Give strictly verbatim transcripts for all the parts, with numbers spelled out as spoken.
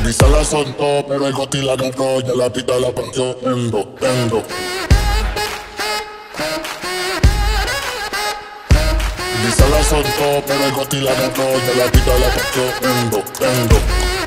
Lisa la soltó, pero el Goti la agarró, ya la pita la partió, endo, endo. Lisa la soltó, pero el Goti la agarró, ya la pita la partió, endo, endo.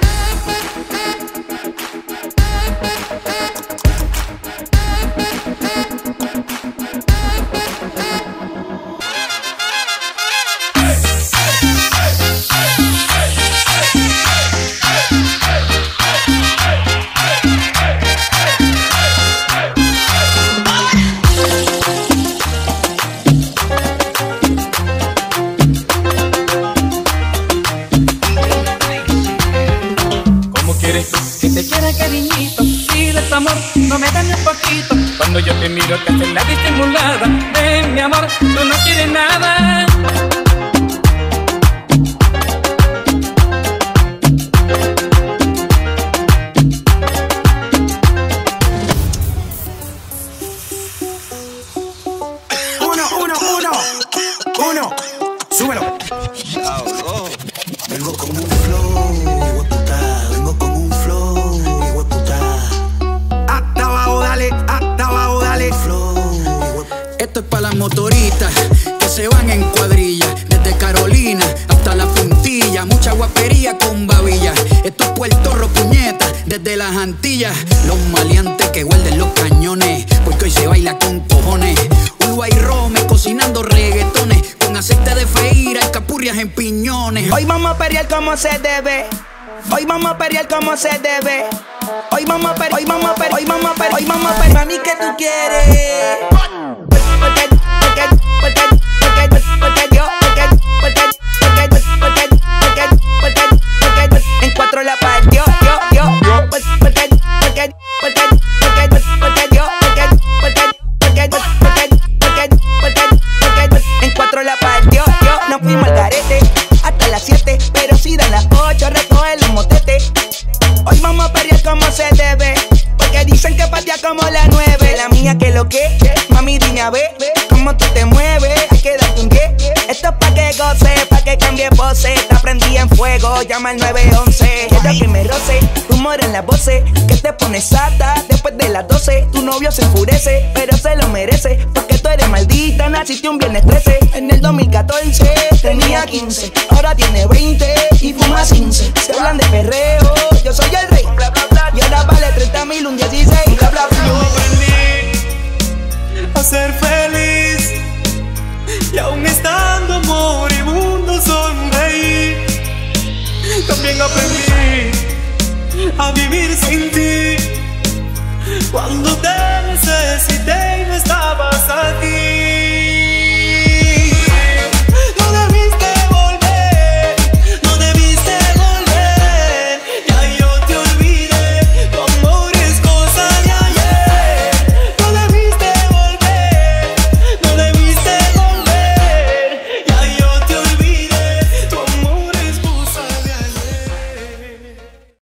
Que te quiera cariñito, pides amor, no me dan un poquito. Cuando yo te miro te haces la disimulada. Ven mi amor, tú no quieres nada. Uno, uno, uno, uno, súbelo. Vengo con un flow, hueputa, vengo con un flow, hueputa. Hasta abajo, dale, hasta abajo, dale. Flow, esto es para las motoritas que se van en cuadrilla, desde Carolina hasta la Puntilla. Mucha guapería con babilla. Esto es Puerto Rico, puñeta, desde las Antillas. Los maleantes que guarden los cañones, porque hoy se baila con cojones. Uva y rome, cocinando reggaetones, con aceite de freír, alcapurrias en piñones. Hoy vamos a pelear como se debe. Hoy vamos a pelear como se debe. Hoy vamos a pelear, hoy vamos a pelear, hoy vamos a pelear, hoy vamos a pelear. Mami, ¿qué tú quieres? Porque, porque, porque, porque, porque yo, porque, porque, porque, porque, porque, porque, porque, en cuatro la partió, yo, yo, yo, porque, porque, porque, porque, porque, porque, yo, porque, porque, porque, porque, porque, porque, en cuatro la partió, yo, nos fuimos al garete hasta las siete, pero si dan las ocho, recoge los motetes. Hoy vamos a pelear como se debe, porque dicen que patea como la nueve. La mía que lo que, mami dime a ver, cómo tú te mueves, hay que darte un diez. Esto es pa' que goce, pa' que cambie pose. Te prendí en fuego, llama al nueve once. Quiero que me roce, rumor en las voces, que te pones sata después de las doce. Tu novio se enfurece, pero se lo merece, porque tú eres maldita, naciste un viernes trece. En el dos mil catorce tenía quince, ahora tiene veinte y fuma quince. Se hablan de perreo, yo soy el rey, bla, bla, bla, y ahora vale treinta mil, un dieciséis, bla, bla, bla. Yo aprendí a ser feliz y aún estando moribundo sonreí. También aprendí a vivir sin ti cuando te necesité y no estaba